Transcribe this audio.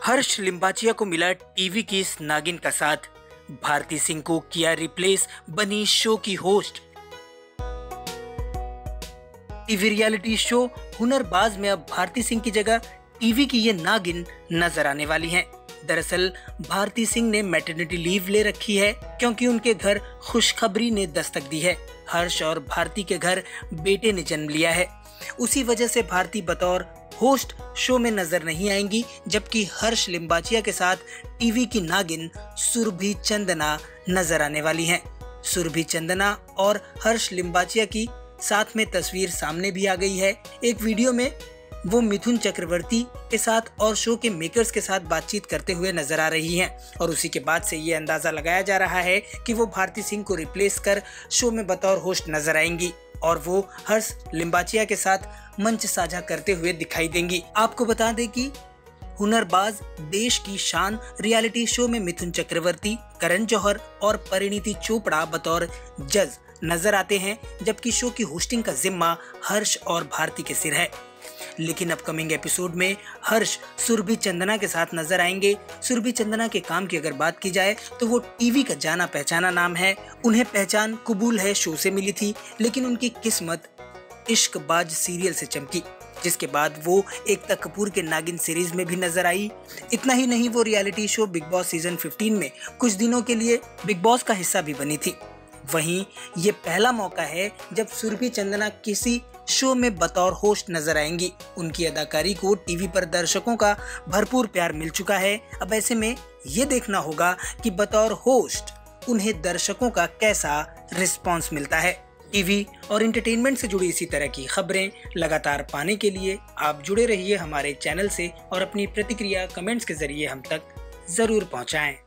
हर्ष लिम्बाचिया को मिला टीवी की इस नागिन का साथ। भारती सिंह को किया रिप्लेस, बनी शो की host. TV reality show Hunarbaaz में अब भारती सिंह की जगह टीवी की ये नागिन नजर आने वाली हैं। दरअसल भारती सिंह ने मैटरनिटी लीव ले रखी है क्योंकि उनके घर खुशखबरी ने दस्तक दी है। हर्ष और भारती के घर बेटे ने जन्म लिया है। उसी वजह से भारती बतौर होस्ट शो में नजर नहीं आएंगी, जबकि हर्ष लिम्बाचिया के साथ टीवी की नागिन सुरभि चंदना नजर आने वाली हैं। सुरभि चंदना और हर्ष लिम्बाचिया की साथ में तस्वीर सामने भी आ गई है। एक वीडियो में वो मिथुन चक्रवर्ती के साथ और शो के मेकर्स के साथ बातचीत करते हुए नजर आ रही हैं और उसी के बाद से ये अंदाजा लगाया जा रहा है कि वो भारती सिंह को रिप्लेस कर शो में बतौर होस्ट नजर आएंगी और वो हर्ष लिम्बाचिया के साथ मंच साझा करते हुए दिखाई देंगी। आपको बता दें कि हुनरबाज देश की शान रियलिटी शो में मिथुन चक्रवर्ती, करण जौहर और परिणीति चोपड़ा बतौर जज नजर आते हैं, जबकि शो की होस्टिंग का जिम्मा हर्ष और भारती के सिर है। लेकिन अपकमिंग एपिसोड में हर्ष सुरभि चंदना के साथ नजर आएंगे। सुरभि चंदना के काम की अगर बात की जाए तो वो टीवी का जाना पहचाना नाम है। उन्हें पहचान कबूल है शो से मिली थी, लेकिन उनकी किस्मत इश्कबाज सीरियल से चमकी, जिसके बाद वो एकता कपूर के नागिन सीरीज में भी नजर आई। इतना ही नहीं, वो reality show Big Boss season 15 में कुछ दिनों के लिए बिग बॉस का हिस्सा भी बनी थी। वहीं ये पहला मौका है जब सुरभि चंदना किसी शो में बतौर होस्ट नजर आएंगी। उनकी अदाकारी को टीवी पर दर्शकों का भरपूर प्यार मिल चुका है। अब ऐसे में ये देखना होगा कि बतौर होस्ट उन्हें दर्शकों का कैसा रिस्पॉन्स मिलता है। टीवी और एंटरटेनमेंट से जुड़ी इसी तरह की खबरें लगातार पाने के लिए आप जुड़े रहिए हमारे चैनल से और अपनी प्रतिक्रिया कमेंट्स के जरिए हम तक जरूर पहुंचाएं।